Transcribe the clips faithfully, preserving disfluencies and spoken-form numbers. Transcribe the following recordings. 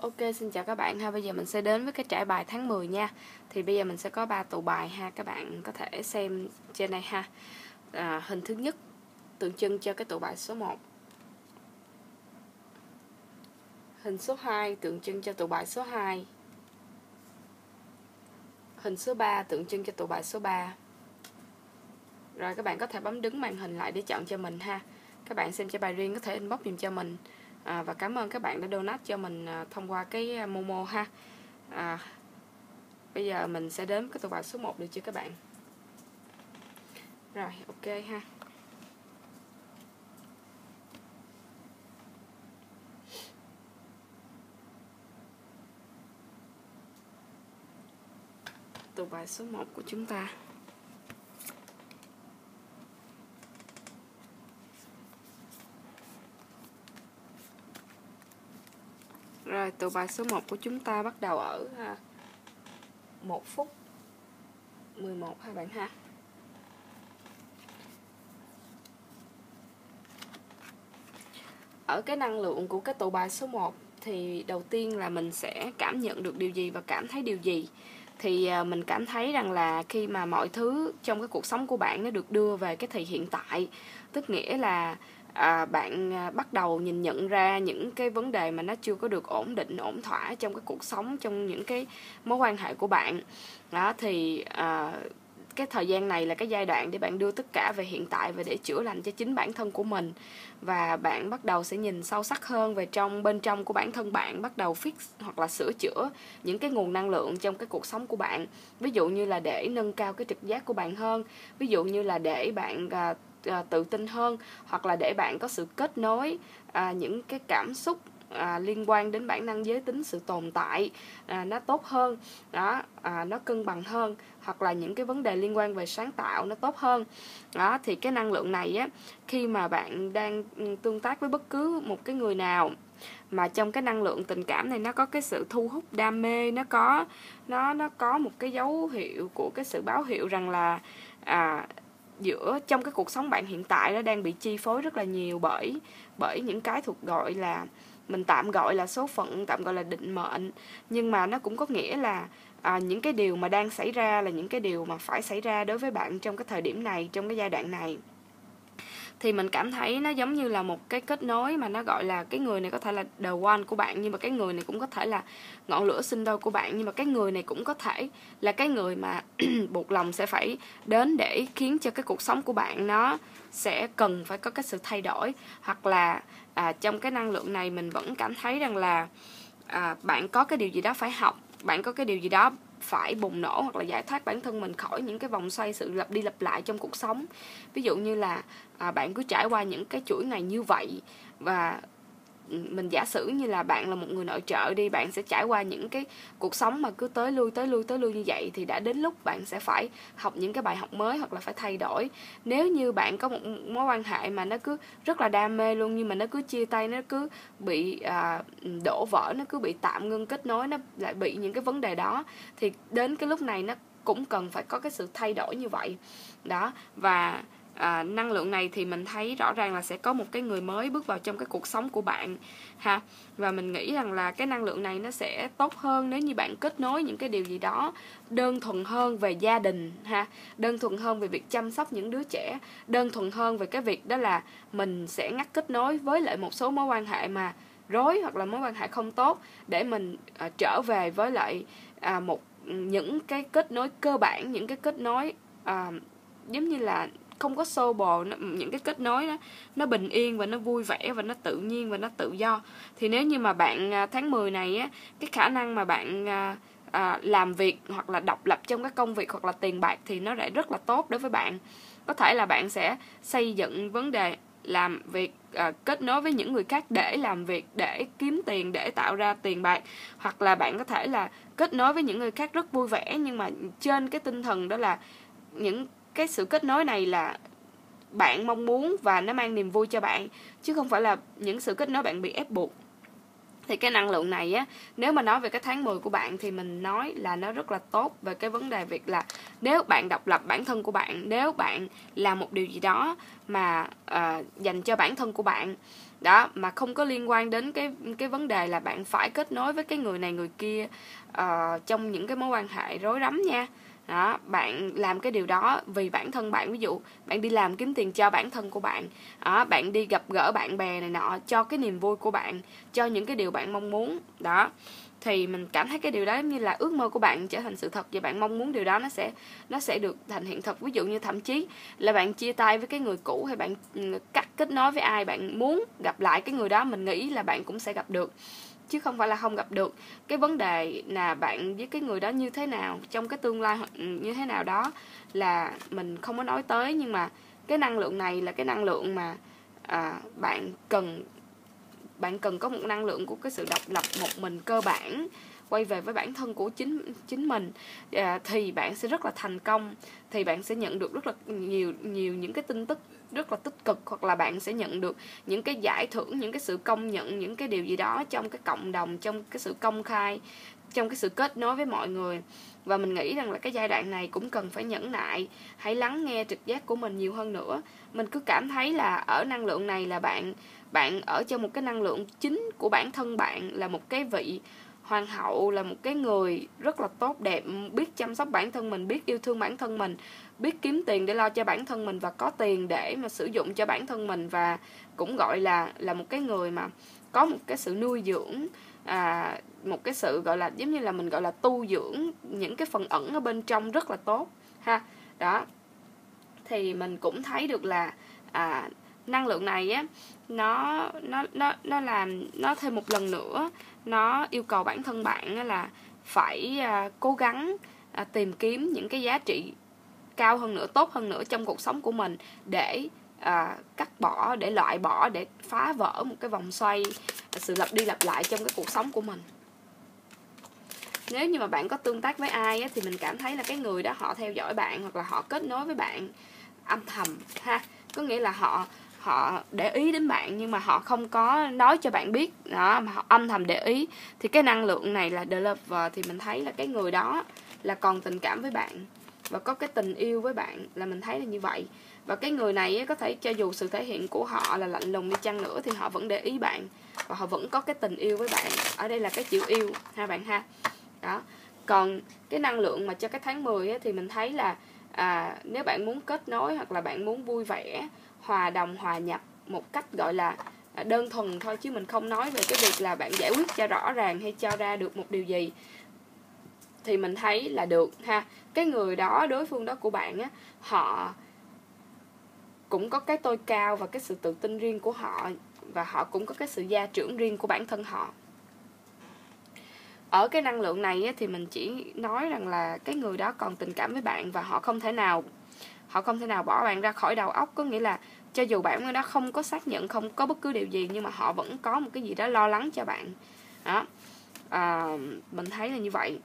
Ok, xin chào các bạn ha. Bây giờ mình sẽ đến với cái trải bài tháng mười nha. Thì bây giờ mình sẽ có ba tụ bài ha. Các bạn có thể xem trên đây ha. À, hình thứ nhất tượng trưng cho cái tụ bài số một. Hình số hai tượng trưng cho tụ bài số hai. Hình số ba tượng trưng cho tụ bài số ba. Rồi các bạn có thể bấm đứng màn hình lại để chọn cho mình ha. Các bạn xem trải bài riêng có thể inbox dùm cho mình. À, và cảm ơn các bạn đã donate cho mình à, thông qua cái Momo ha. À, bây giờ mình sẽ đến cái tụ bài số một được chưa các bạn? Rồi, ok ha. Tụ bài số một của chúng ta. Rồi, tụ bài số một của chúng ta bắt đầu ở ha, một phút mười một ha bạn ha. Ở cái năng lượng của cái tụ bài số một thì đầu tiên là mình sẽ cảm nhận được điều gì và cảm thấy điều gì. Thì mình cảm thấy rằng là khi mà mọi thứ trong cái cuộc sống của bạn nó được đưa về cái thời hiện tại, tức nghĩa là à, bạn bắt đầu nhìn nhận ra những cái vấn đề mà nó chưa có được ổn định, ổn thỏa trong cái cuộc sống, trong những cái mối quan hệ của bạn. Đó thì à, cái thời gian này là cái giai đoạn để bạn đưa tất cả về hiện tại và để chữa lành cho chính bản thân của mình. Và bạn bắt đầu sẽ nhìn sâu sắc hơn về trong bên trong của bản thân bạn, bắt đầu fix hoặc là sửa chữa những cái nguồn năng lượng trong cái cuộc sống của bạn. Ví dụ như là để nâng cao cái trực giác của bạn hơn, ví dụ như là để bạn à, à, tự tin hơn, hoặc là để bạn có sự kết nối à, những cái cảm xúc À, liên quan đến bản năng giới tính, sự tồn tại à, nó tốt hơn đó, à, nó cân bằng hơn, hoặc là những cái vấn đề liên quan về sáng tạo nó tốt hơn đó. Thì cái năng lượng này á, khi mà bạn đang tương tác với bất cứ một cái người nào mà trong cái năng lượng tình cảm này nó có cái sự thu hút, đam mê, nó có nó nó có một cái dấu hiệu của cái sự báo hiệu rằng là à, giữa trong cái cuộc sống bạn hiện tại nó đang bị chi phối rất là nhiều bởi bởi những cái thuộc gọi là, mình tạm gọi là số phận, tạm gọi là định mệnh, nhưng mà nó cũng có nghĩa là à, những cái điều mà đang xảy ra là những cái điều mà phải xảy ra đối với bạn trong cái thời điểm này, trong cái giai đoạn này. Thì mình cảm thấy nó giống như là một cái kết nối mà nó gọi là cái người này có thể là the one của bạn, nhưng mà cái người này cũng có thể là ngọn lửa sinh đôi của bạn, nhưng mà cái người này cũng có thể là cái người mà buộc lòng sẽ phải đến để khiến cho cái cuộc sống của bạn nó sẽ cần phải có cái sự thay đổi. Hoặc là à, trong cái năng lượng này mình vẫn cảm thấy rằng là à, bạn có cái điều gì đó phải học, bạn có cái điều gì đó phải bùng nổ hoặc là giải thoát bản thân mình khỏi những cái vòng xoay sự lặp đi lặp lại trong cuộc sống. Ví dụ như là à, bạn cứ trải qua những cái chuỗi ngày như vậy, và mình giả sử như là bạn là một người nội trợ đi, bạn sẽ trải qua những cái cuộc sống mà cứ tới lui tới lui tới lui như vậy, thì đã đến lúc bạn sẽ phải học những cái bài học mới hoặc là phải thay đổi. Nếu như bạn có một mối quan hệ mà nó cứ rất là đam mê luôn, nhưng mà nó cứ chia tay, nó cứ bị à, đổ vỡ, nó cứ bị tạm ngưng kết nối, nó lại bị những cái vấn đề đó, thì đến cái lúc này nó cũng cần phải có cái sự thay đổi như vậy đó. Và À, năng lượng này thì mình thấy rõ ràng là sẽ có một cái người mới bước vào trong cái cuộc sống của bạn ha. Và mình nghĩ rằng là cái năng lượng này nó sẽ tốt hơn nếu như bạn kết nối những cái điều gì đó đơn thuần hơn về gia đình ha, đơn thuần hơn về việc chăm sóc những đứa trẻ, đơn thuần hơn về cái việc đó là mình sẽ ngắt kết nối với lại một số mối quan hệ mà rối hoặc là mối quan hệ không tốt, để mình à, trở về với lại à, một những cái kết nối cơ bản, những cái kết nối à, giống như là không có xô bồ, những cái kết nối đó nó bình yên và nó vui vẻ và nó tự nhiên và nó tự do. Thì nếu như mà bạn tháng mười này á, cái khả năng mà bạn à, à, làm việc hoặc là độc lập trong cái công việc hoặc là tiền bạc thì nó lại rất là tốt đối với bạn. Có thể là bạn sẽ xây dựng vấn đề làm việc à, kết nối với những người khác để làm việc, để kiếm tiền, để tạo ra tiền bạc, hoặc là bạn có thể là kết nối với những người khác rất vui vẻ, nhưng mà trên cái tinh thần đó là những cái sự kết nối này là bạn mong muốn và nó mang niềm vui cho bạn, chứ không phải là những sự kết nối bạn bị ép buộc. Thì cái năng lượng này á, nếu mà nói về cái tháng mười của bạn thì mình nói là nó rất là tốt về cái vấn đề việc là nếu bạn độc lập bản thân của bạn, nếu bạn làm một điều gì đó mà uh, dành cho bản thân của bạn, đó, mà không có liên quan đến cái cái vấn đề là bạn phải kết nối với cái người này người kia uh, trong những cái mối quan hệ rối rắm nha. Đó, bạn làm cái điều đó vì bản thân bạn, ví dụ bạn đi làm kiếm tiền cho bản thân của bạn, đó, bạn đi gặp gỡ bạn bè này nọ cho cái niềm vui của bạn, cho những cái điều bạn mong muốn. Đó, thì mình cảm thấy cái điều đó như là ước mơ của bạn trở thành sự thật, và bạn mong muốn điều đó nó sẽ nó sẽ được thành hiện thực. Ví dụ như thậm chí là bạn chia tay với cái người cũ, hay bạn cắt kết nối với ai, bạn muốn gặp lại cái người đó, mình nghĩ là bạn cũng sẽ gặp được, chứ không phải là không gặp được. Cái vấn đề là bạn với cái người đó như thế nào trong cái tương lai như thế nào đó là mình không có nói tới, nhưng mà cái năng lượng này là cái năng lượng mà à, bạn cần bạn cần có một năng lượng của cái sự độc lập một mình cơ bản, quay về với bản thân của chính chính mình, à, thì bạn sẽ rất là thành công, thì bạn sẽ nhận được rất là nhiều nhiều những cái tin tức rất là tích cực, hoặc là bạn sẽ nhận được những cái giải thưởng, những cái sự công nhận, những cái điều gì đó trong cái cộng đồng, trong cái sự công khai, trong cái sự kết nối với mọi người. Và mình nghĩ rằng là cái giai đoạn này cũng cần phải nhẫn nại, hãy lắng nghe trực giác của mình nhiều hơn nữa. Mình cứ cảm thấy là ở năng lượng này là bạn bạn ở trong một cái năng lượng chính của bản thân bạn, là một cái vị hoàng hậu, là một cái người rất là tốt đẹp, biết chăm sóc bản thân mình, biết yêu thương bản thân mình, biết kiếm tiền để lo cho bản thân mình, và có tiền để mà sử dụng cho bản thân mình, và cũng gọi là là một cái người mà có một cái sự nuôi dưỡng, à, một cái sự gọi là giống như là mình gọi là tu dưỡng những cái phần ẩn ở bên trong rất là tốt ha. Đó, thì mình cũng thấy được là à, năng lượng này á, nó nó nó nó làm nó thêm một lần nữa nó yêu cầu bản thân bạn là phải à, cố gắng à, tìm kiếm những cái giá trị cao hơn nữa, tốt hơn nữa trong cuộc sống của mình, để à, cắt bỏ, để loại bỏ, để phá vỡ một cái vòng xoay à, sự lặp đi lặp lại trong cái cuộc sống của mình. Nếu như mà bạn có tương tác với ai á, thì mình cảm thấy là cái người đó họ theo dõi bạn, hoặc là họ kết nối với bạn âm thầm ha, có nghĩa là họ họ để ý đến bạn nhưng mà họ không có nói cho bạn biết đó, mà họ âm thầm để ý. Thì cái năng lượng này là The Lover, thì mình thấy là cái người đó là còn tình cảm với bạn và có cái tình yêu với bạn, là mình thấy là như vậy. Và cái người này có thể cho dù sự thể hiện của họ là lạnh lùng đi chăng nữa thì họ vẫn để ý bạn, và họ vẫn có cái tình yêu với bạn. Ở đây là cái chữ yêu ha bạn ha. Đó. Còn cái năng lượng mà cho cái tháng mười ấy, thì mình thấy là à, nếu bạn muốn kết nối, hoặc là bạn muốn vui vẻ, hòa đồng, hòa nhập một cách gọi là đơn thuần thôi, chứ mình không nói về cái việc là bạn giải quyết cho rõ ràng hay cho ra được một điều gì, thì mình thấy là được ha. Cái người đó, đối phương đó của bạn á, họ cũng có cái tôi cao và cái sự tự tin riêng của họ, và họ cũng có cái sự gia trưởng riêng của bản thân họ. Ở cái năng lượng này á, thì mình chỉ nói rằng là cái người đó còn tình cảm với bạn, và họ không thể nào họ không thể nào bỏ bạn ra khỏi đầu óc. Có nghĩa là cho dù bạn người đó không có xác nhận, không có bất cứ điều gì, nhưng mà họ vẫn có một cái gì đó lo lắng cho bạn đó. À, mình thấy là như vậy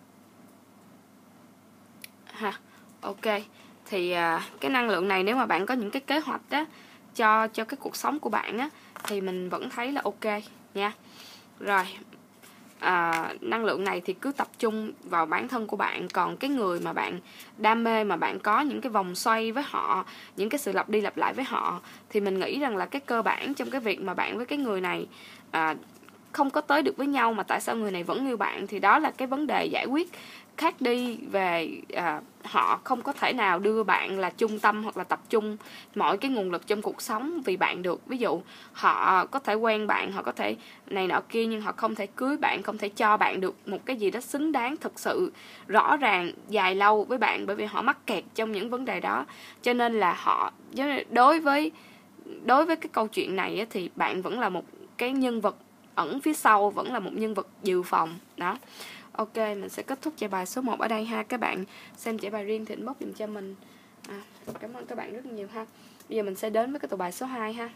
ha. Ok, thì à, cái năng lượng này nếu mà bạn có những cái kế hoạch đó cho cho cái cuộc sống của bạn á, thì mình vẫn thấy là ok nha. Rồi, à, năng lượng này thì cứ tập trung vào bản thân của bạn. Còn cái người mà bạn đam mê, mà bạn có những cái vòng xoay với họ, những cái sự lặp đi lặp lại với họ, thì mình nghĩ rằng là cái cơ bản trong cái việc mà bạn với cái người này à, không có tới được với nhau, mà tại sao người này vẫn yêu bạn, thì đó là cái vấn đề giải quyết khác đi về à, họ không có thể nào đưa bạn là trung tâm, hoặc là tập trung mọi cái nguồn lực trong cuộc sống vì bạn được. Ví dụ họ có thể quen bạn, họ có thể này nọ kia, nhưng họ không thể cưới bạn, không thể cho bạn được một cái gì đó xứng đáng, thực sự rõ ràng, dài lâu với bạn, bởi vì họ mắc kẹt trong những vấn đề đó. Cho nên là họ đối với đối với cái câu chuyện này thì bạn vẫn là một cái nhân vật ẩn phía sau, vẫn là một nhân vật dự phòng đó. Ok, mình sẽ kết thúc giải bài số một ở đây ha. Các bạn xem giải bài riêng thì inbox dùm cho mình. À, cảm ơn các bạn rất nhiều ha. Bây giờ mình sẽ đến với cái tụ bài số hai ha.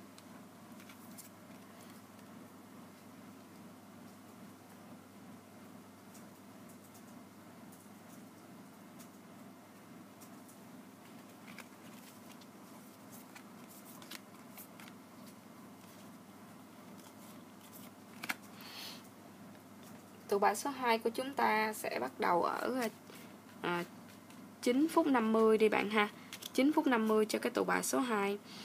Tụ bài số hai của chúng ta sẽ bắt đầu ở à, chín phút năm mươi đi bạn ha. chín phút năm mươi cho cái tụ bài số hai.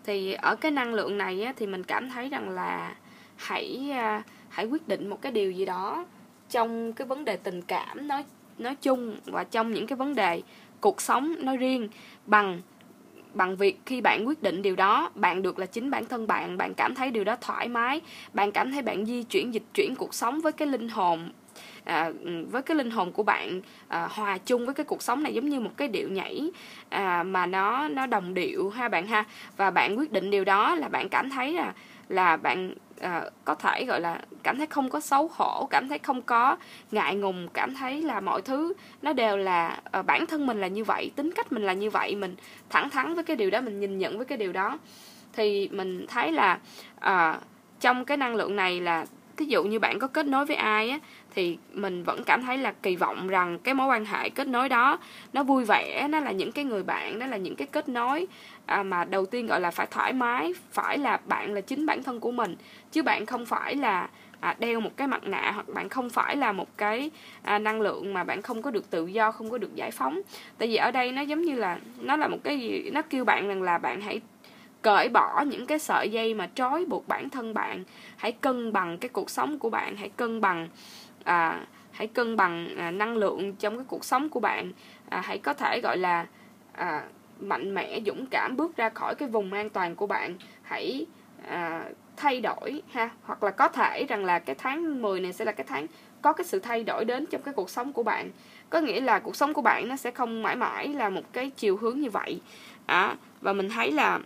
Thì ở cái năng lượng này á, thì mình cảm thấy rằng là hãy à, hãy quyết định một cái điều gì đó trong cái vấn đề tình cảm nói nói chung và trong những cái vấn đề cuộc sống nói riêng, bằng bằng việc khi bạn quyết định điều đó, bạn được là chính bản thân bạn, bạn cảm thấy điều đó thoải mái, bạn cảm thấy bạn di chuyển dịch chuyển cuộc sống với cái linh hồn, à, với cái linh hồn của bạn, à, hòa chung với cái cuộc sống này giống như một cái điệu nhảy, à, mà nó nó đồng điệu ha bạn ha. Và bạn quyết định điều đó là bạn cảm thấy là là bạn à, có thể gọi là cảm thấy không có xấu hổ, cảm thấy không có ngại ngùng, cảm thấy là mọi thứ nó đều là à, bản thân mình là như vậy, tính cách mình là như vậy, mình thẳng thắn với cái điều đó, mình nhìn nhận với cái điều đó. Thì mình thấy là à, trong cái năng lượng này là thí dụ như bạn có kết nối với ai á, thì mình vẫn cảm thấy là kỳ vọng rằng cái mối quan hệ kết nối đó nó vui vẻ, nó là những cái người bạn, nó là những cái kết nối à, mà đầu tiên gọi là phải thoải mái, phải là bạn là chính bản thân của mình, chứ bạn không phải là à, đeo một cái mặt nạ, hoặc bạn không phải là một cái à, năng lượng mà bạn không có được tự do, không có được giải phóng. Tại vì ở đây nó giống như là nó là một cái gì, nó kêu bạn rằng là bạn hãy cởi bỏ những cái sợi dây mà trói buộc bản thân bạn, hãy cân bằng cái cuộc sống của bạn, hãy cân bằng à, hãy cân bằng à, năng lượng trong cái cuộc sống của bạn, à, hãy có thể gọi là à, mạnh mẽ, dũng cảm bước ra khỏi cái vùng an toàn của bạn, hãy à, thay đổi ha. Hoặc là có thể rằng là cái tháng mười này sẽ là cái tháng có cái sự thay đổi đến trong cái cuộc sống của bạn, có nghĩa là cuộc sống của bạn nó sẽ không mãi mãi là một cái chiều hướng như vậy à, và mình thấy là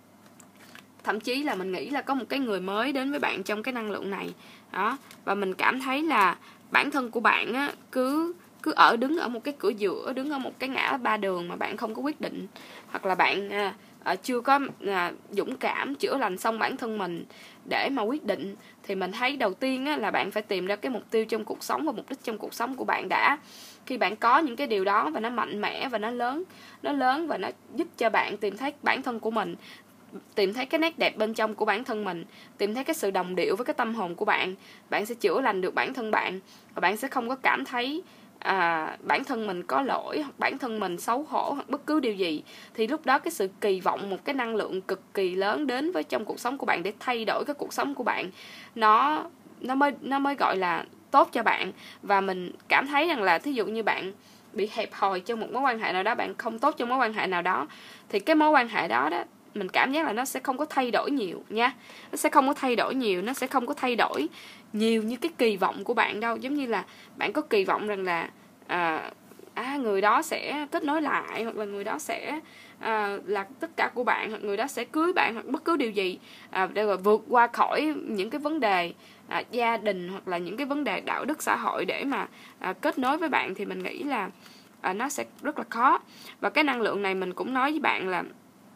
thậm chí là mình nghĩ là có một cái người mới đến với bạn trong cái năng lượng này đó. Và mình cảm thấy là bản thân của bạn á, cứ cứ ở đứng ở một cái cửa giữa, đứng ở một cái ngã ba đường mà bạn không có quyết định, hoặc là bạn à, chưa có à, dũng cảm chữa lành xong bản thân mình để mà quyết định. Thì mình thấy đầu tiên á, là bạn phải tìm ra cái mục tiêu trong cuộc sống và mục đích trong cuộc sống của bạn đã. Khi bạn có những cái điều đó và nó mạnh mẽ và nó lớn, nó lớn và nó giúp cho bạn tìm thấy bản thân của mình, tìm thấy cái nét đẹp bên trong của bản thân mình, tìm thấy cái sự đồng điệu với cái tâm hồn của bạn, bạn sẽ chữa lành được bản thân bạn, và bạn sẽ không có cảm thấy à, bản thân mình có lỗi, hoặc bản thân mình xấu hổ, hoặc bất cứ điều gì. Thì lúc đó cái sự kỳ vọng một cái năng lượng cực kỳ lớn đến với trong cuộc sống của bạn để thay đổi cái cuộc sống của bạn, nó nó mới nó mới gọi là tốt cho bạn. Và mình cảm thấy rằng là thí dụ như bạn bị hẹp hòi trong một mối quan hệ nào đó, bạn không tốt trong mối quan hệ nào đó, thì cái mối quan hệ đó đó mình cảm giác là nó sẽ không có thay đổi nhiều nha. Nó sẽ không có thay đổi nhiều, nó sẽ không có thay đổi nhiều như cái kỳ vọng của bạn đâu. Giống như là bạn có kỳ vọng rằng là à, à, người đó sẽ kết nối lại, hoặc là người đó sẽ à, là tất cả của bạn, hoặc người đó sẽ cưới bạn, hoặc bất cứ điều gì à, để vượt qua khỏi những cái vấn đề à, gia đình, hoặc là những cái vấn đề đạo đức xã hội để mà à, kết nối với bạn, thì mình nghĩ là à, nó sẽ rất là khó. Và cái năng lượng này mình cũng nói với bạn là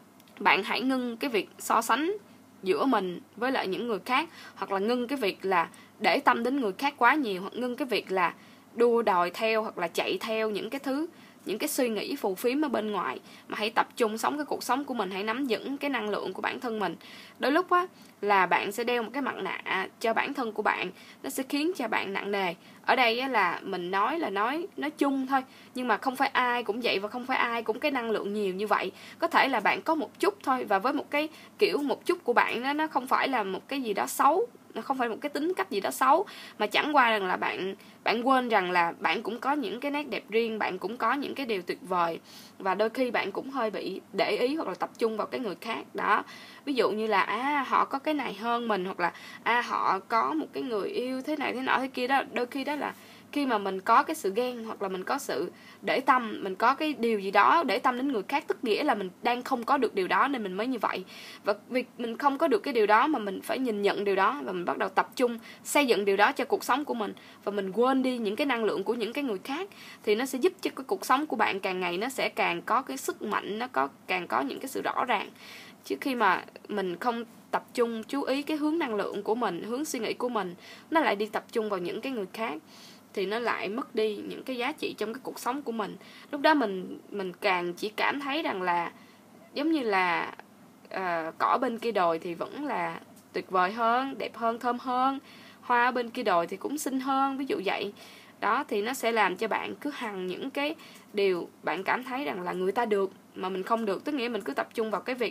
bạn hãy ngưng cái việc so sánh giữa mình với lại những người khác, hoặc là ngưng cái việc là để tâm đến người khác quá nhiều, hoặc ngưng cái việc là đua đòi theo, hoặc là chạy theo những cái thứ, những cái suy nghĩ phù phiếm ở bên ngoài, mà hãy tập trung sống cái cuộc sống của mình, hãy nắm vững cái năng lượng của bản thân mình. Đôi lúc á là bạn sẽ đeo một cái mặt nạ cho bản thân của bạn, nó sẽ khiến cho bạn nặng nề. Ở đây á là mình nói là nói nói chung thôi, nhưng mà không phải ai cũng vậy, và không phải ai cũng cái năng lượng nhiều như vậy. Có thể là bạn có một chút thôi, và với một cái kiểu một chút của bạn đó, nó không phải là một cái gì đó xấu, nó không phải một cái tính cách gì đó xấu, mà chẳng qua rằng là bạn bạn quên rằng là bạn cũng có những cái nét đẹp riêng, bạn cũng có những cái điều tuyệt vời, và đôi khi bạn cũng hơi bị để ý hoặc là tập trung vào cái người khác đó. Ví dụ như là à họ có cái này hơn mình, hoặc là à họ có một cái người yêu thế này thế nọ thế kia đó. Đôi khi đó là khi mà mình có cái sự ghen, hoặc là mình có sự để tâm, mình có cái điều gì đó để tâm đến người khác, tức nghĩa là mình đang không có được điều đó nên mình mới như vậy. Và việc mình không có được cái điều đó mà mình phải nhìn nhận điều đó, và mình bắt đầu tập trung xây dựng điều đó cho cuộc sống của mình, và mình quên đi những cái năng lượng của những cái người khác, thì nó sẽ giúp cho cái cuộc sống của bạn càng ngày nó sẽ càng có cái sức mạnh, nó có càng có những cái sự rõ ràng. Chứ khi mà mình không tập trung chú ý cái hướng năng lượng của mình, hướng suy nghĩ của mình, nó lại đi tập trung vào những cái người khác, thì nó lại mất đi những cái giá trị trong cái cuộc sống của mình. Lúc đó mình mình càng chỉ cảm thấy rằng là giống như là uh, cỏ bên kia đồi thì vẫn là tuyệt vời hơn, đẹp hơn, thơm hơn, hoa ở bên kia đồi thì cũng xinh hơn, ví dụ vậy đó. Thì nó sẽ làm cho bạn cứ hằng những cái điều bạn cảm thấy rằng là người ta được mà mình không được, tức nghĩa mình cứ tập trung vào cái việc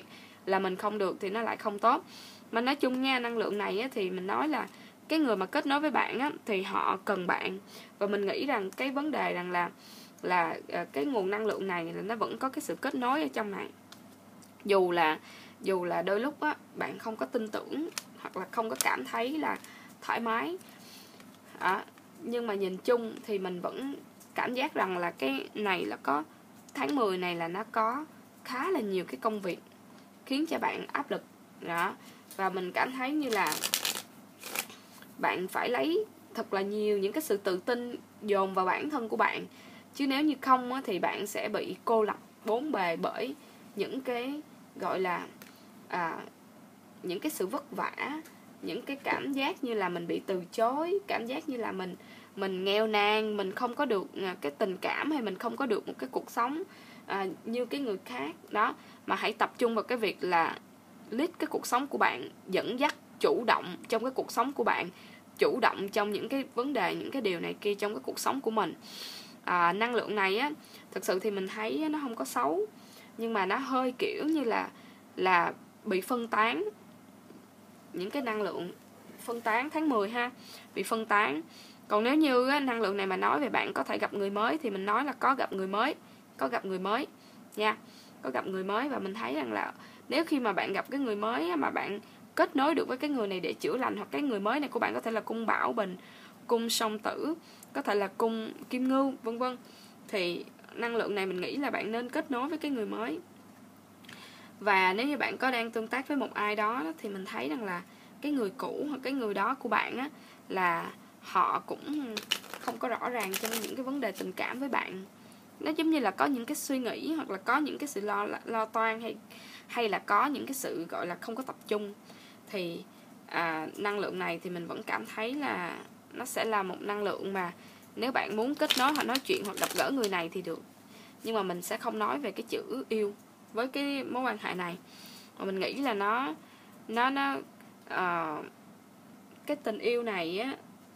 là mình không được thì nó lại không tốt. Mà nói chung nha, năng lượng này á, thì mình nói là cái người mà kết nối với bạn á, thì họ cần bạn. Và mình nghĩ rằng cái vấn đề rằng là là cái nguồn năng lượng này là nó vẫn có cái sự kết nối ở trong này. Dù là dù là đôi lúc á, bạn không có tin tưởng hoặc là không có cảm thấy là thoải mái à, nhưng mà nhìn chung thì mình vẫn cảm giác rằng là cái này là có tháng mười này là nó có khá là nhiều cái công việc khiến cho bạn áp lực đó. Và mình cảm thấy như là bạn phải lấy thật là nhiều những cái sự tự tin dồn vào bản thân của bạn, chứ nếu như không á, thì bạn sẽ bị cô lập bốn bề bởi những cái gọi là à, những cái sự vất vả, những cái cảm giác như là mình bị từ chối, cảm giác như là mình mình nghèo nàn, mình không có được cái tình cảm, hay mình không có được một cái cuộc sống à, như cái người khác đó. Mà hãy tập trung vào cái việc là lead cái cuộc sống của bạn, dẫn dắt, chủ động trong cái cuộc sống của bạn, chủ động trong những cái vấn đề, những cái điều này kia trong cái cuộc sống của mình. à, Năng lượng này á, thực sự thì mình thấy nó không có xấu, nhưng mà nó hơi kiểu như là là bị phân tán. Những cái năng lượng phân tán tháng mười ha, bị phân tán. Còn nếu như á, năng lượng này mà nói về bạn có thể gặp người mới, thì mình nói là có gặp người mới, có gặp người mới nha, có gặp người mới. Và mình thấy rằng là nếu khi mà bạn gặp cái người mới á, mà bạn kết nối được với cái người này để chữa lành, hoặc cái người mới này của bạn có thể là cung Bảo Bình, cung Song Tử, có thể là cung Kim Ngưu, vân vân, thì năng lượng này mình nghĩ là bạn nên kết nối với cái người mới. Và nếu như bạn có đang tương tác với một ai đó, thì mình thấy rằng là cái người cũ hoặc cái người đó của bạn á, là họ cũng không có rõ ràng trong những cái vấn đề tình cảm với bạn. Nó giống như là có những cái suy nghĩ, hoặc là có những cái sự lo lo toan, hay hay là có những cái sự gọi là không có tập trung. Thì à, năng lượng này thì mình vẫn cảm thấy là nó sẽ là một năng lượng mà nếu bạn muốn kết nối hoặc nói chuyện hoặc gặp gỡ người này thì được. Nhưng mà mình sẽ không nói về cái chữ yêu với cái mối quan hệ này. Và mình nghĩ là nó nó nó uh, cái tình yêu này á,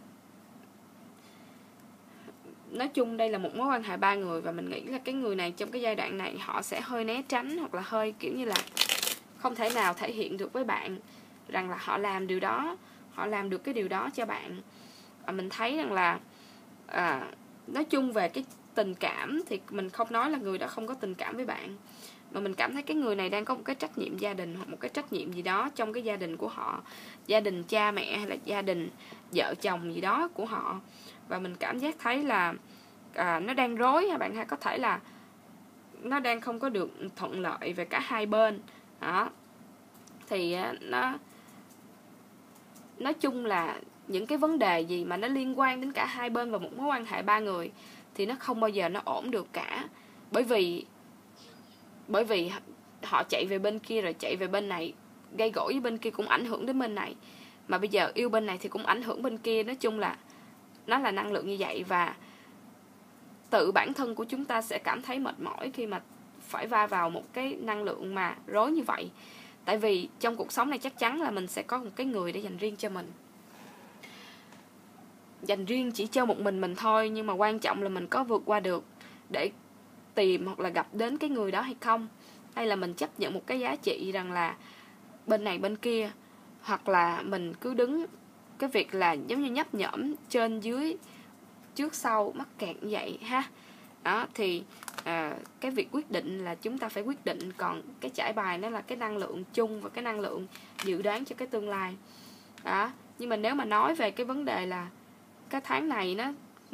nói chung đây là một mối quan hệ ba người, và mình nghĩ là cái người này trong cái giai đoạn này họ sẽ hơi né tránh, hoặc là hơi kiểu như là không thể nào thể hiện được với bạn rằng là họ làm điều đó, họ làm được cái điều đó cho bạn. Và mình thấy rằng là à, nói chung về cái tình cảm thì mình không nói là người đó không có tình cảm với bạn, mà mình cảm thấy cái người này đang có một cái trách nhiệm gia đình, hoặc một cái trách nhiệm gì đó trong cái gia đình của họ, gia đình cha mẹ hay là gia đình vợ chồng gì đó của họ. Và mình cảm giác thấy là à, nó đang rối, hay bạn hay có thể là nó đang không có được thuận lợi về cả hai bên đó. Thì nó nói chung là những cái vấn đề gì mà nó liên quan đến cả hai bên và một mối quan hệ ba người thì nó không bao giờ nó ổn được cả. Bởi vì bởi vì họ chạy về bên kia rồi chạy về bên này, gây gổ với bên kia cũng ảnh hưởng đến bên này, mà bây giờ yêu bên này thì cũng ảnh hưởng bên kia. Nói chung là nó là năng lượng như vậy, và tự bản thân của chúng ta sẽ cảm thấy mệt mỏi khi mà phải va vào một cái năng lượng mà rối như vậy. Tại vì trong cuộc sống này chắc chắn là mình sẽ có một cái người để dành riêng cho mình, dành riêng chỉ cho một mình mình thôi. Nhưng mà quan trọng là mình có vượt qua được để tìm hoặc là gặp đến cái người đó hay không, hay là mình chấp nhận một cái giá trị rằng là bên này bên kia, hoặc là mình cứ đứng cái việc là giống như nhấp nhổm trên dưới, trước sau mắc kẹt như vậy ha. Đó thì à, cái việc quyết định là chúng ta phải quyết định, còn cái trải bài nó là cái năng lượng chung và cái năng lượng dự đoán cho cái tương lai đó. Nhưng mà nếu mà nói về cái vấn đề là cái tháng này nó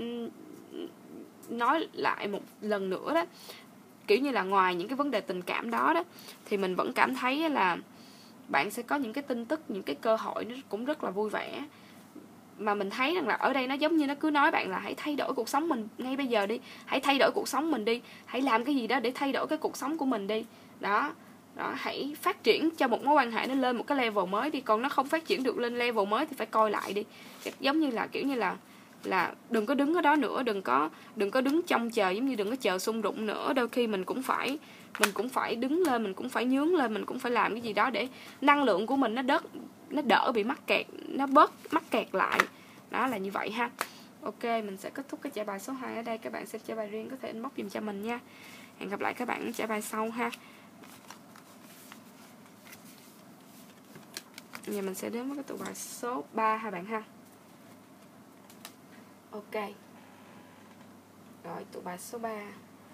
nói lại một lần nữa đó, kiểu như là ngoài những cái vấn đề tình cảm đó đó, thì mình vẫn cảm thấy là bạn sẽ có những cái tin tức, những cái cơ hội nó cũng rất là vui vẻ. Mà mình thấy rằng là ở đây nó giống như nó cứ nói bạn là hãy thay đổi cuộc sống mình ngay bây giờ đi, hãy thay đổi cuộc sống mình đi, hãy làm cái gì đó để thay đổi cái cuộc sống của mình đi đó. Đó, hãy phát triển cho một mối quan hệ nó lên một cái level mới đi. Còn nó không phát triển được lên level mới thì phải coi lại đi. Giống như là kiểu như là là đừng có đứng ở đó nữa, đừng có đừng có đứng trông chờ, giống như đừng có chờ sung rụng nữa. Đôi khi mình cũng phải mình cũng phải đứng lên, mình cũng phải nhướng lên, mình cũng phải làm cái gì đó để năng lượng của mình nó đỡ nó đỡ bị mắc kẹt, nó bớt mắc kẹt lại. Đó là như vậy ha. Ok, mình sẽ kết thúc cái trả bài số hai ở đây. Các bạn xem trả bài riêng có thể inbox dùm cho mình nha. Hẹn gặp lại các bạn trả bài sau ha. Giờ mình sẽ đến với cái tụ bài số ba hai bạn ha. Ok. Rồi tụ bài số ba.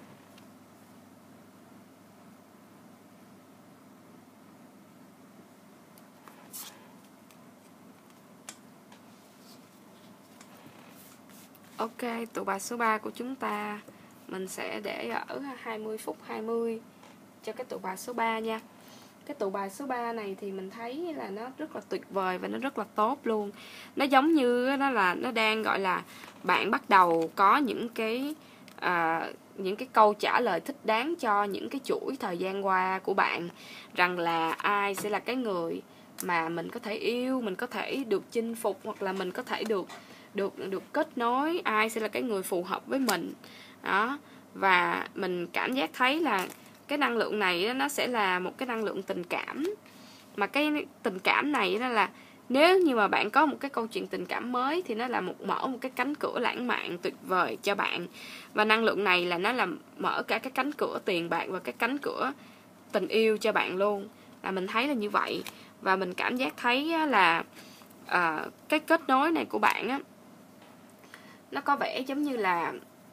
Ok, tụ bài số ba của chúng ta mình sẽ để ở hai mươi phút hai mươi cho cái tụ bài số ba nha. Cái tụ bài số ba này thì mình thấy là nó rất là tuyệt vời và nó rất là tốt luôn. Nó giống như nó là nó đang gọi là bạn bắt đầu có những cái à, những cái câu trả lời thích đáng cho những cái chuỗi thời gian qua của bạn, rằng là ai sẽ là cái người mà mình có thể yêu, mình có thể được chinh phục, hoặc là mình có thể được được được kết nối, ai sẽ là cái người phù hợp với mình đó. Và mình cảm giác thấy là cái năng lượng này nó sẽ là một cái năng lượng tình cảm, mà cái tình cảm này đó là nếu như mà bạn có một cái câu chuyện tình cảm mới thì nó là một mở một cái cánh cửa lãng mạn tuyệt vời cho bạn. Và năng lượng này là nó làm mở cả cái cánh cửa tiền bạc và cái cánh cửa tình yêu cho bạn luôn, là mình thấy là như vậy. Và mình cảm giác thấy là à, cái kết nối này của bạn á, nó có vẻ giống như là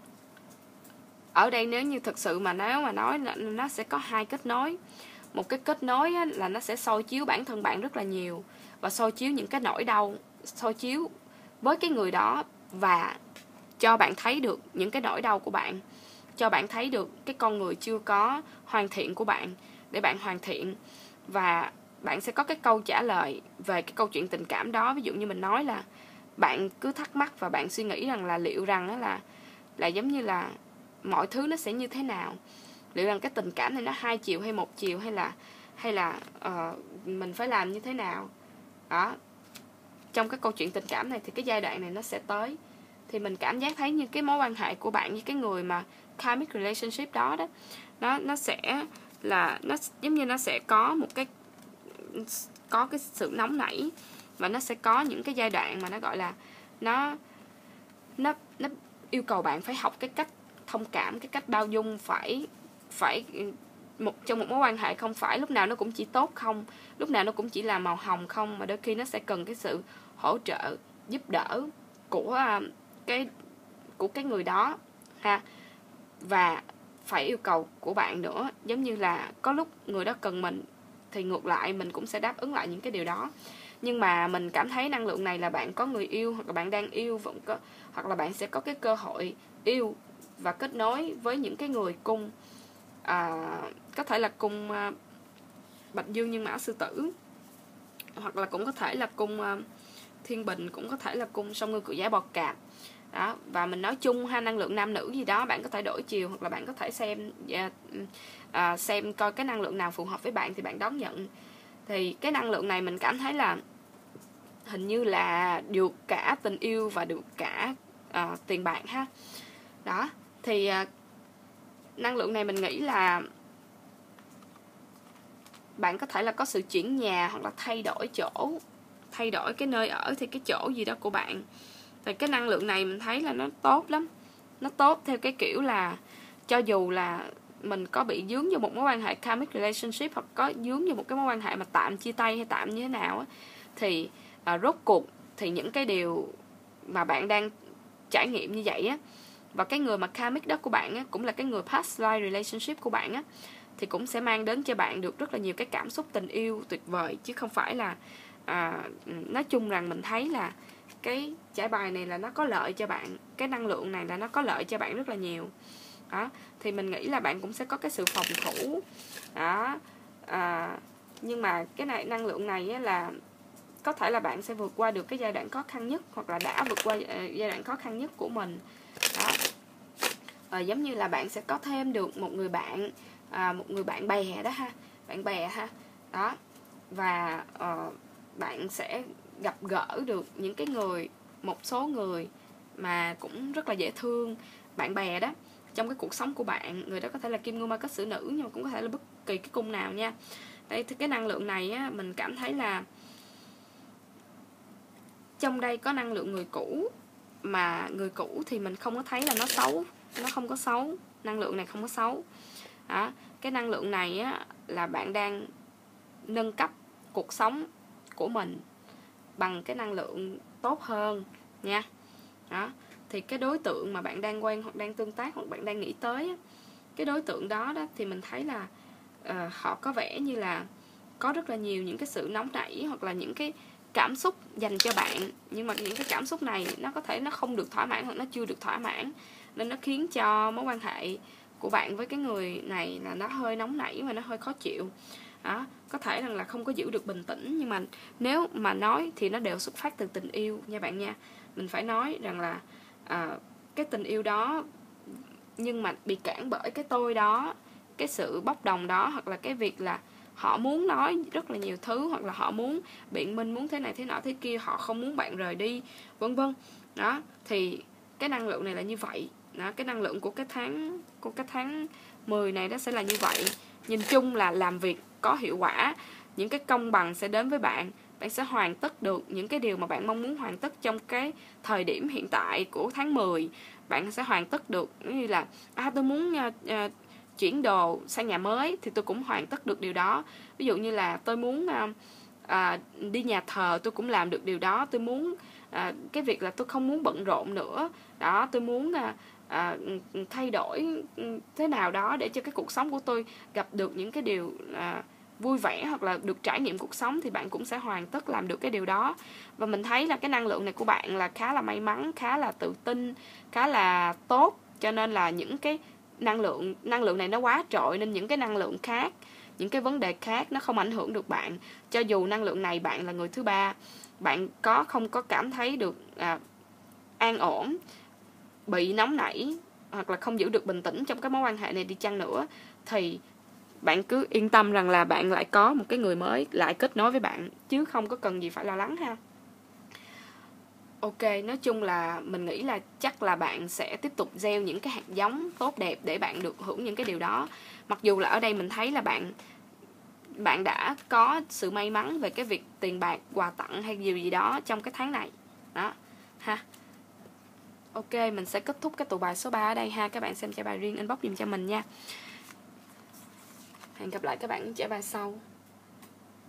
ở đây, nếu như thực sự mà nếu mà nói là nó sẽ có hai kết nối. Một cái kết nối á, là nó sẽ soi chiếu bản thân bạn rất là nhiều, và soi chiếu những cái nỗi đau, soi chiếu với cái người đó, và cho bạn thấy được những cái nỗi đau của bạn, cho bạn thấy được cái con người chưa có hoàn thiện của bạn để bạn hoàn thiện. Và bạn sẽ có cái câu trả lời về cái câu chuyện tình cảm đó. Ví dụ như mình nói là bạn cứ thắc mắc và bạn suy nghĩ rằng là liệu rằng đó là là giống như là mọi thứ nó sẽ như thế nào, liệu rằng cái tình cảm này nó hai chiều hay một chiều, hay là hay là uh, mình phải làm như thế nào đó. Trong cái câu chuyện tình cảm này thì cái giai đoạn này nó sẽ tới. Thì mình cảm giác thấy như cái mối quan hệ của bạn với cái người mà karmic relationship đó đó, nó nó sẽ là nó giống như nó sẽ có một cái có cái sự nóng nảy, và nó sẽ có những cái giai đoạn mà nó gọi là nó nó nó yêu cầu bạn phải học cái cách thông cảm, cái cách bao dung. Phải phải một trong một mối quan hệ không phải lúc nào nó cũng chỉ tốt không, lúc nào nó cũng chỉ là màu hồng không, mà đôi khi nó sẽ cần cái sự hỗ trợ giúp đỡ của cái của cái người đó ha. Và phải yêu cầu của bạn nữa, giống như là có lúc người đó cần mình thì ngược lại mình cũng sẽ đáp ứng lại những cái điều đó. Nhưng mà mình cảm thấy năng lượng này là bạn có người yêu, hoặc là bạn đang yêu, vẫn có, hoặc là bạn sẽ có cái cơ hội yêu và kết nối với những cái người cung à, có thể là cung à, Bạch Dương Nhân Mã Sư Tử, hoặc là cũng có thể là cung à, Thiên Bình, cũng có thể là cung Song Ngư Cự Giải Bò Cạp đó. Và mình nói chung ha, năng lượng nam nữ gì đó bạn có thể đổi chiều, hoặc là bạn có thể xem à, xem coi cái năng lượng nào phù hợp với bạn thì bạn đón nhận. Thì cái năng lượng này mình cảm thấy là hình như là được cả tình yêu và được cả uh, tiền bạc ha. Đó, thì uh, năng lượng này mình nghĩ là bạn có thể là có sự chuyển nhà, hoặc là thay đổi chỗ, thay đổi cái nơi ở thì cái chỗ gì đó của bạn. Thì cái năng lượng này mình thấy là nó tốt lắm. Nó tốt theo cái kiểu là cho dù là mình có bị dướng vào một mối quan hệ karmic relationship, hoặc có dướng vào một cái mối quan hệ mà tạm chia tay hay tạm như thế nào á, thì à, rốt cuộc thì những cái điều mà bạn đang trải nghiệm như vậy á, và cái người mà karmic đó của bạn á, cũng là cái người past life relationship của bạn á, thì cũng sẽ mang đến cho bạn được rất là nhiều cái cảm xúc tình yêu tuyệt vời. Chứ không phải là à, nói chung rằng mình thấy là cái trải bài này là nó có lợi cho bạn, cái năng lượng này là nó có lợi cho bạn rất là nhiều đó. Thì mình nghĩ là bạn cũng sẽ có cái sự phòng thủ đó. À, nhưng mà cái này năng lượng này á, là có thể là bạn sẽ vượt qua được cái giai đoạn khó khăn nhất, hoặc là đã vượt qua giai đoạn khó khăn nhất của mình đó. À, giống như là bạn sẽ có thêm được một người bạn, à, một người bạn bè đó ha, bạn bè ha đó. Và uh, bạn sẽ gặp gỡ được những cái người, một số người mà cũng rất là dễ thương, bạn bè đó, trong cái cuộc sống của bạn. Người đó có thể là kim ngưu ma kết sử nữ, nhưng mà cũng có thể là bất kỳ cái cung nào nha. Đây thì cái năng lượng này á, mình cảm thấy là trong đây có năng lượng người cũ, mà người cũ thì mình không có thấy là nó xấu, nó không có xấu, năng lượng này không có xấu đó. Cái năng lượng này á, là bạn đang nâng cấp cuộc sống của mình bằng cái năng lượng tốt hơn nha. Đó, thì cái đối tượng mà bạn đang quen hoặc đang tương tác hoặc bạn đang nghĩ tới, cái đối tượng đó đó thì mình thấy là uh, họ có vẻ như là có rất là nhiều những cái sự nóng nảy hoặc là những cái cảm xúc dành cho bạn, nhưng mà những cái cảm xúc này nó có thể nó không được thỏa mãn hoặc nó chưa được thỏa mãn, nên nó khiến cho mối quan hệ của bạn với cái người này là nó hơi nóng nảy và nó hơi khó chịu. Đó, có thể rằng là không có giữ được bình tĩnh, nhưng mà nếu mà nói thì nó đều xuất phát từ tình yêu nha bạn nha. Mình phải nói rằng là à, cái tình yêu đó nhưng mà bị cản bởi cái tôi đó, cái sự bốc đồng đó, hoặc là cái việc là họ muốn nói rất là nhiều thứ, hoặc là họ muốn biện minh, muốn thế này thế nọ thế kia, họ không muốn bạn rời đi, vân vân. Đó, thì cái năng lượng này là như vậy. Đó, cái năng lượng của cái tháng của cái tháng mười này đó sẽ là như vậy. Nhìn chung là làm việc có hiệu quả, những cái công bằng sẽ đến với bạn, bạn sẽ hoàn tất được những cái điều mà bạn mong muốn hoàn tất trong cái thời điểm hiện tại của tháng mười. Bạn sẽ hoàn tất được, như là à, tôi muốn uh, uh, chuyển đồ sang nhà mới thì tôi cũng hoàn tất được điều đó. Ví dụ như là tôi muốn uh, uh, đi nhà thờ, tôi cũng làm được điều đó. Tôi muốn uh, cái việc là tôi không muốn bận rộn nữa đó, tôi muốn uh, uh, thay đổi thế nào đó để cho cái cuộc sống của tôi gặp được những cái điều uh, vui vẻ, hoặc là được trải nghiệm cuộc sống, thì bạn cũng sẽ hoàn tất làm được cái điều đó. Và mình thấy là cái năng lượng này của bạn là khá là may mắn, khá là tự tin, khá là tốt. Cho nên là những cái năng lượng năng lượng này nó quá trội, nên những cái năng lượng khác, những cái vấn đề khác nó không ảnh hưởng được bạn. Cho dù năng lượng này bạn là người thứ ba, bạn có không có cảm thấy được à, an ổn, bị nóng nảy, hoặc là không giữ được bình tĩnh trong cái mối quan hệ này đi chăng nữa, thì bạn cứ yên tâm rằng là bạn lại có một cái người mới lại kết nối với bạn, chứ không có cần gì phải lo lắng ha. Ok, nói chung là mình nghĩ là chắc là bạn sẽ tiếp tục gieo những cái hạt giống tốt đẹp để bạn được hưởng những cái điều đó. Mặc dù là ở đây mình thấy là bạn bạn đã có sự may mắn về cái việc tiền bạc, quà tặng hay điều gì đó trong cái tháng này. Đó, ha. Ok, mình sẽ kết thúc cái tụ bài số ba ở đây ha. Các bạn xem trả bài riêng inbox dùm cho mình nha. Hẹn gặp lại các bạn trả bài sau.